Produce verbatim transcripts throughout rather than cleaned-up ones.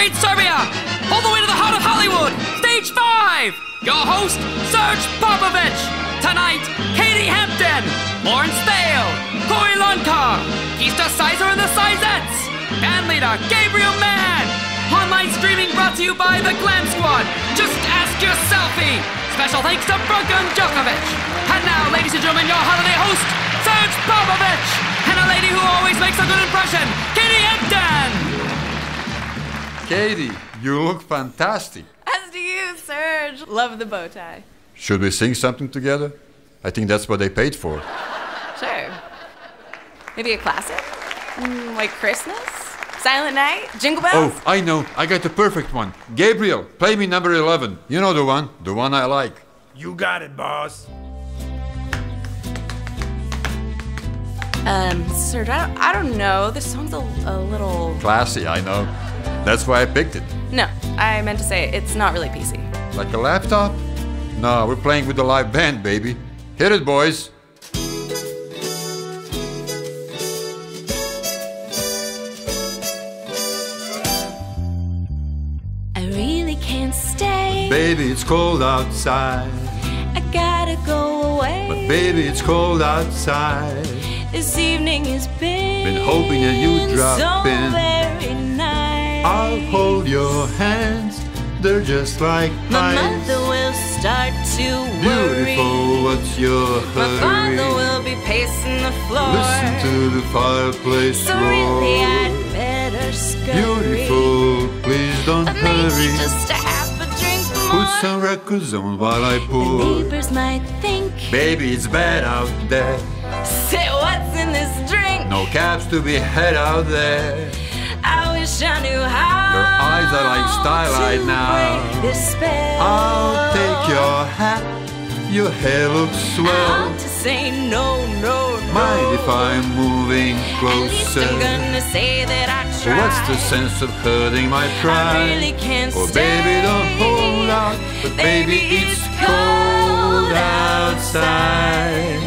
Belgrade, Serbia, all the way to the heart of Hollywood, stage five. Your host, Serge Popovich. Tonight, Katie Hampton, Lawrence Thale, Corey Lunkar, Keista Sizer and the Sizettes, band leader Gabriel Mann. Online streaming brought to you by the Glam Squad. Just ask your selfie. Special thanks to Brunkan Djokovic. And now, ladies and gentlemen, your holiday host, Serge Popovich, and a lady who always makes a good impression, Katie Hampton. Katie, you look fantastic. As do you, Serge. Love the bow tie. Should we sing something together? I think that's what they paid for. Sure. Maybe a classic? Mm, like Christmas? Silent Night? Jingle Bells? Oh, I know. I got the perfect one. Gabriel, play me number eleven. You know the one. The one I like. You got it, boss. Um, Serge, I don't, I don't know. This song's a, a little... Classy, I know. That's why I picked it. No, I meant to say it's not really P C. Like a laptop? No, we're playing with the live band, baby. Hit it, boys. I really can't stay. Baby, it's cold outside. I gotta go away. But baby, it's cold outside. This evening has been, Been hoping that you'd drop so in. very nice. I'll hold your hands. They're just like My ice. mother will start to worry. Beautiful, what's your My hurry? father will be pacing the floor. Listen to the fireplace So roar. really I'd better scurry. Beautiful, please don't But maybe hurry. just a half a drink more. Put some records on while I The pour. neighbors might think, Baby, it's bad out there. say what's in this drink. No cabs to be had out there. I wish I knew how. Your eyes are like starlight to now. break this spell. I'll take your hat. Your hair looks I swell. ought to say no, no, no. Mind if I'm moving At least closer? I'm gonna say that I tried. What's the sense of hurting my pride? I really can't Oh, stay. baby, don't hold out. But baby, it's cold outside.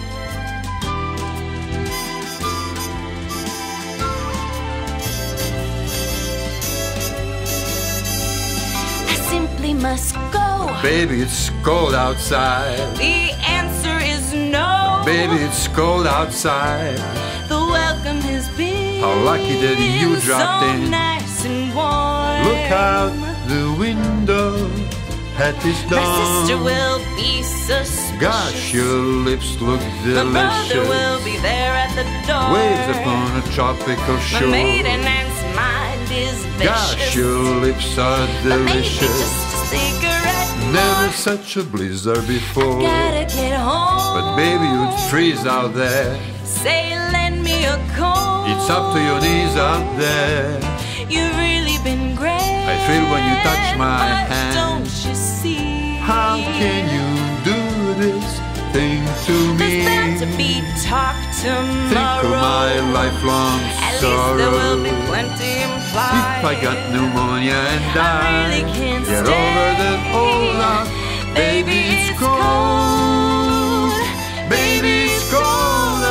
I simply must go. Baby, it's cold outside. The answer is no. Baby, it's cold outside. The welcome has been How lucky that you dropped so in. nice and warm. Look out the window at this dawn. My sister will be suspicious. Gosh, your lips look My brother delicious. will be there at the door. Waves upon a tropical My shore. maiden aunt's mind is vicious. Gosh, your lips are But maybe delicious. just a cigarette Never more. such a blizzard before. Gotta get home. But baby, you'd freeze out there. Say, lend me a coat. It's up to your knees out there. You've really been great. I feel when you touch my but hand. Don't you see? How can you do this thing to me? There's bound to be talk tomorrow. Think of my lifelong At sorrow. least there will be plenty implied. If I got pneumonia and I die, really can't get stay. over the hold out. Baby, it's cold. Baby, it's cold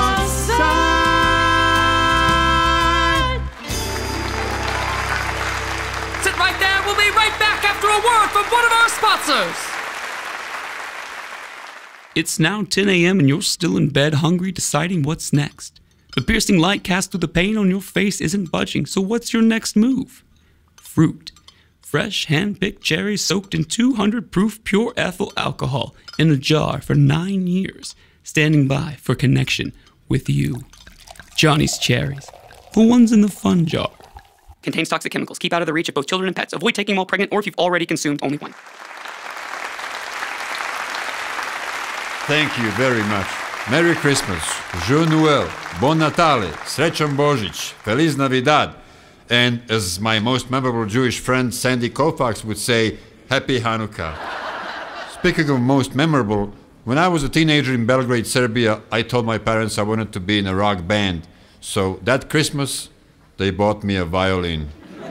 outside. Sit right there. We'll be right back after a word from one of our sponsors. It's now ten a.m. and you're still in bed hungry deciding what's next. The piercing light cast through the pain on your face isn't budging, so what's your next move? Fruit. Fresh, hand-picked cherries soaked in two hundred proof pure ethyl alcohol in a jar for nine years, standing by for connection with you. Johnny's Cherries. The ones in the fun jar. Contains toxic chemicals. Keep out of the reach of both children and pets. Avoid taking while pregnant or if you've already consumed only one. Thank you very much. Merry Christmas, Joyeux Noël, Bon Natale, Srećan Božić, Feliz Navidad, and as my most memorable Jewish friend Sandy Koufax would say, Happy Hanukkah. Speaking of most memorable, when I was a teenager in Belgrade, Serbia, I told my parents I wanted to be in a rock band. So that Christmas, they bought me a violin.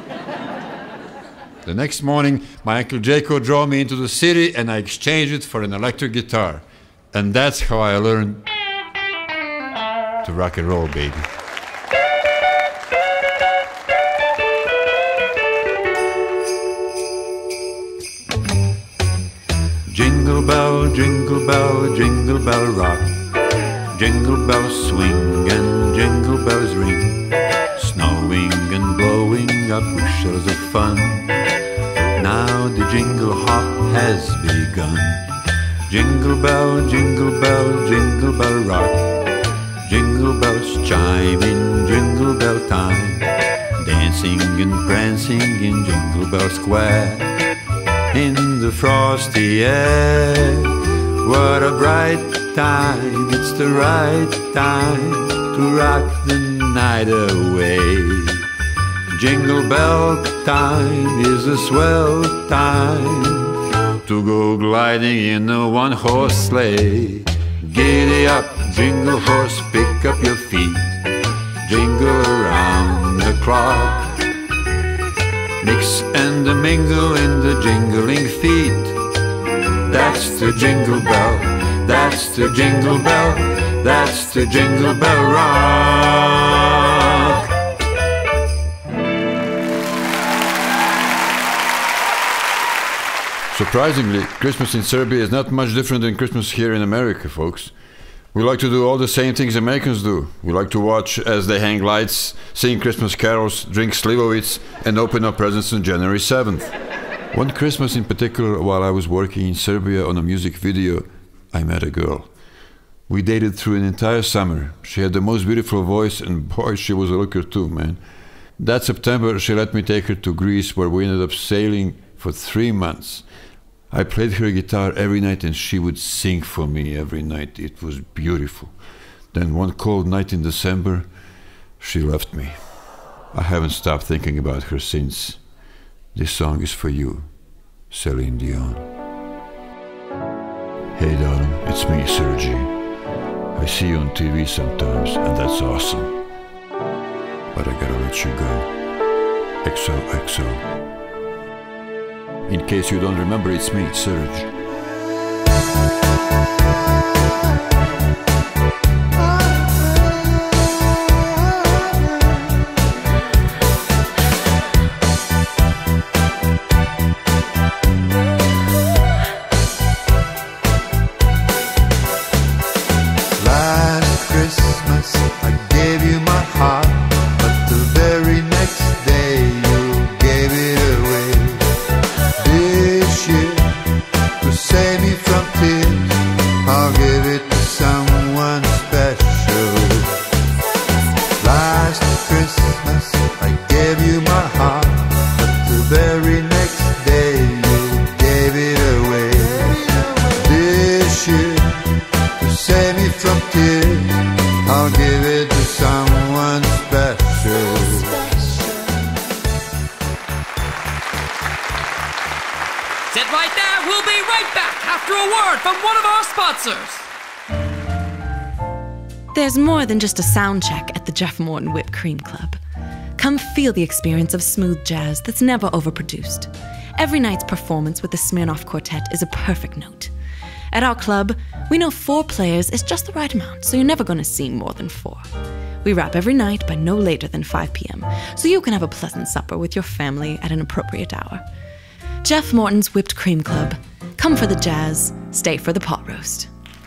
The next morning, my Uncle Jaco drove me into the city and I exchanged it for an electric guitar. And that's how I learned to rock and roll, baby. jingle bell rock. Jingle bells swing and jingle bells ring, snowing and blowing up bushels of fun. Now the jingle hop has begun. Jingle bell, jingle bell, jingle bell rock. Jingle bells chime in jingle bell time, dancing and prancing in Jingle Bell Square. In the frosty air, what a bright time, it's the right time to rock the night away. Jingle bell time is a swell time to go gliding in a one-horse sleigh. Giddy up, jingle horse, pick up your feet, jingle around the clock. Mix and mingle in the jingling feet. That's the jingle bell, that's the jingle bell, that's the jingle bell rock. Surprisingly, Christmas in Serbia is not much different than Christmas here in America, folks. We like to do all the same things Americans do. We like to watch as they hang lights, sing Christmas carols, drink Slivovitz, and open up presents on January seventh. One Christmas in particular, while I was working in Serbia on a music video, I met a girl. We dated through an entire summer. She had the most beautiful voice, and boy, she was a looker too, man. That September, she let me take her to Greece, where we ended up sailing for three months. I played her guitar every night and she would sing for me every night. It was beautiful. Then one cold night in December, she left me. I haven't stopped thinking about her since. This song is for you, Celine Dion. Hey darling, it's me, Sergi. I see you on T V sometimes and that's awesome. But I gotta let you go. X O X O. In case you don't remember, it's me, Serge. Last Christmas I gave you my heart, but the very next day you gave it away. This year, to save me from tears, I'll give it to someone special. Last Christmas I gave you my heart, but the very next day you gave it away. This year, to save me from tears, I'll give it to someone special. Sit right there. We'll be right back after a word from one of our sponsors. There's more than just a sound check at the Jeff Morton Whipped Cream Club. Come feel the experience of smooth jazz that's never overproduced. Every night's performance with the Smirnoff Quartet is a perfect note. At our club, we know four players is just the right amount, so you're never going to see more than four. We wrap every night by no later than five p m, so you can have a pleasant supper with your family at an appropriate hour. Jeff Morton's Whipped Cream Club. Come for the jazz, stay for the pot roast.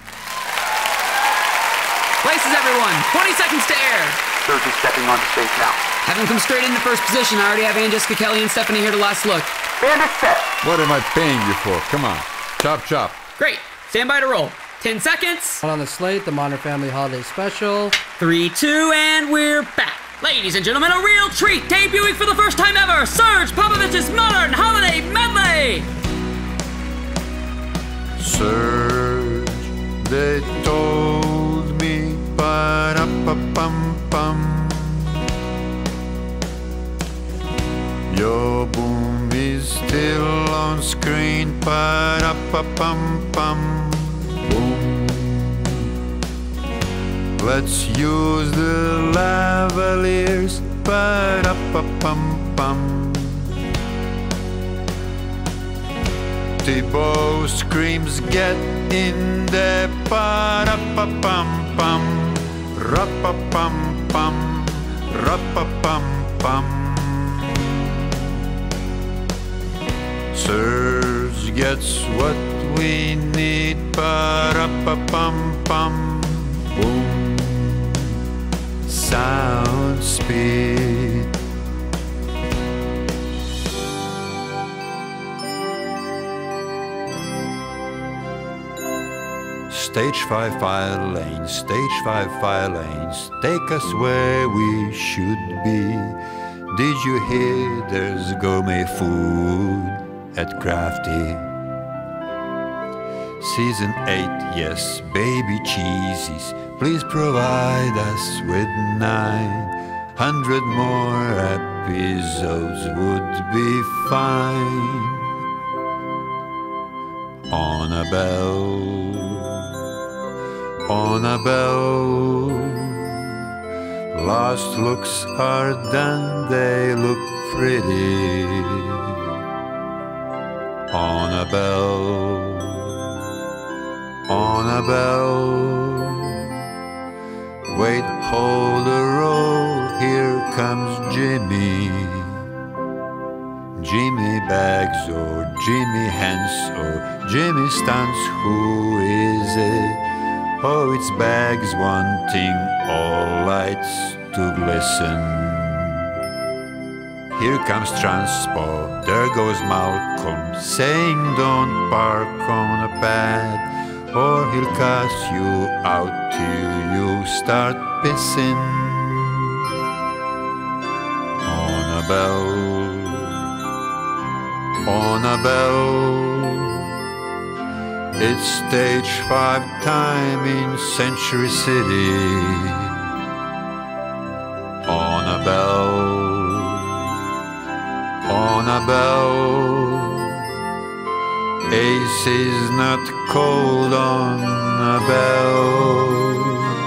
Places, everyone. twenty seconds to air. Sergi stepping onto stage now. Have them come straight into first position. I already have Ann Jessica Kelly and Stephanie here to last look. Band is set. What am I paying you for? Come on. Chop, chop. Great. Stand by to roll. Ten seconds. On the slate, the Modern Family Holiday Special. Three, two, and we're back. Ladies and gentlemen, a real treat, debuting for the first time ever, Serge Popovich's Modern Holiday Medley! Serge, they told me, pa-da-pa-pum-pum, your boom is still on screen, pa-da-pa-pum-pum, boom. Let's use the lavaliers, pa-da-pa-pum-pum. Thibaut screams, get in there, pa-da-pa-pum-pum, ra-pa-pum-pum, ra-pa-pum-pum. Serge gets what we need. Ba-da-ba-bum-bum. Boom. Sound speed. Stage five fire lanes, stage five fire lanes, take us where we should be. Did you hear there's gourmet food at Crafty? Season eight, yes, baby cheesies, please provide us with nine hundred more episodes would be fine. On a bell, on a bell, last looks are done, they look pretty. On a bell, on a bell, wait, hold a roll, here comes Jimmy. Jimmy Bags or Jimmy Hands or Jimmy Stunts, who is it? Oh, it's Bags wanting all lights to glisten. Here comes Transport, there goes Malcolm, saying don't park on a pad, or he'll cast you out till you start pissing. On a bell, on a bell, it's stage five time in Century City. On a bell, on a bell, Ace is not cold on a bell.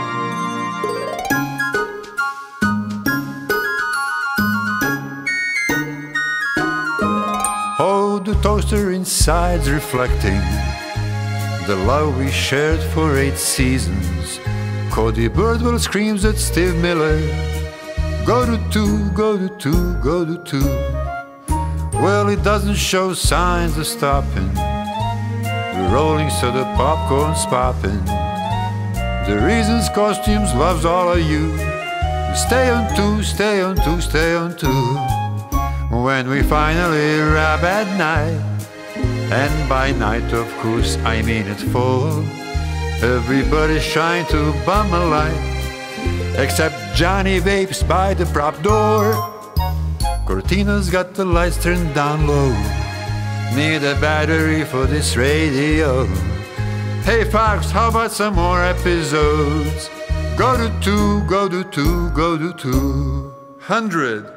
Oh, the toaster inside's reflecting the love we shared for eight seasons. Cody Birdwell screams at Steve Miller, go to two, go to two, go to two. Well, it doesn't show signs of stopping. The rolling so the popcorn's popping. The reasons costumes loves all of you. Stay on two, stay on two, stay on two. When we finally wrap at night, and by night of course I mean at four, everybody's trying to bum a light, except Johnny vapes by the prop door. Cortina's got the lights turned down low. Need a battery for this radio. Hey Fox, how about some more episodes? Go to two, go to two, go to two hundred.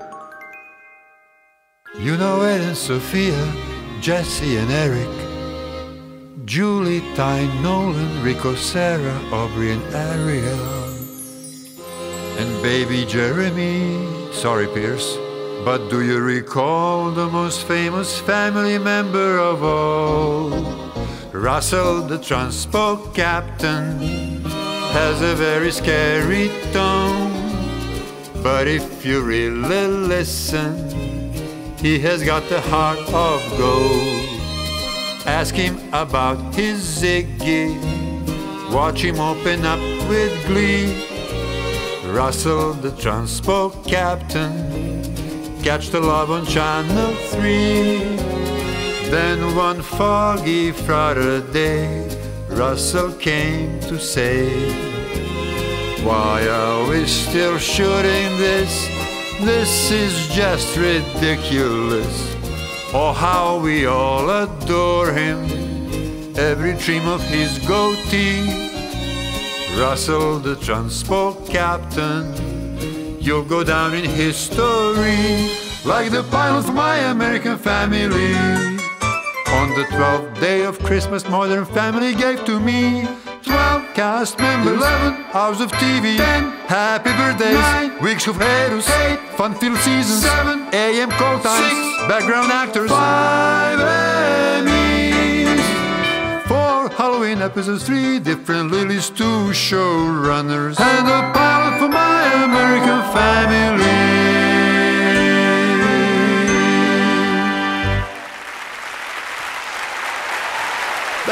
You know Ed and Sophia, Jesse and Eric, Julie, Ty, Nolan, Rico, Sarah, Aubrey and Ariel, and baby Jeremy. Sorry Pierce, but do you recall the most famous family member of all? Russell the transport captain has a very scary tone, but if you really listen, he has got the heart of gold. Ask him about his Ziggy, watch him open up with glee. Russell the transport captain, catch the love on channel three. Then one foggy Friday, Russell came to say, why are we still shooting this? This is just ridiculous. Oh, how we all adore him, every trim of his goatee. Russell the transport captain, you'll go down in history like the pilot for My American Family. On the twelfth day of Christmas, Modern Family gave to me twelve cast members, eleven hours of T V, ten happy birthdays, nine weeks of haters, eight fun-filled seasons, seven A M call times, six background actors, five Emmys, four Halloween episodes, three different lilies, two showrunners, and a pilot for My American Family.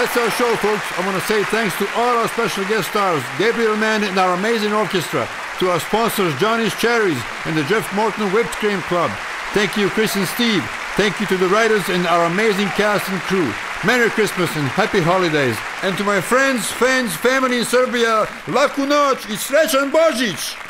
that's our show, folks. I want to say thanks to all our special guest stars, Gabriel Mann and our amazing orchestra, to our sponsors, Johnny's Cherries and the Jeff Morton Whipped Cream Club. Thank you, Chris and Steve. Thank you to the writers and our amazing cast and crew. Merry Christmas and Happy Holidays. And to my friends, fans, family in Serbia, Laku noć I Srećan Božić!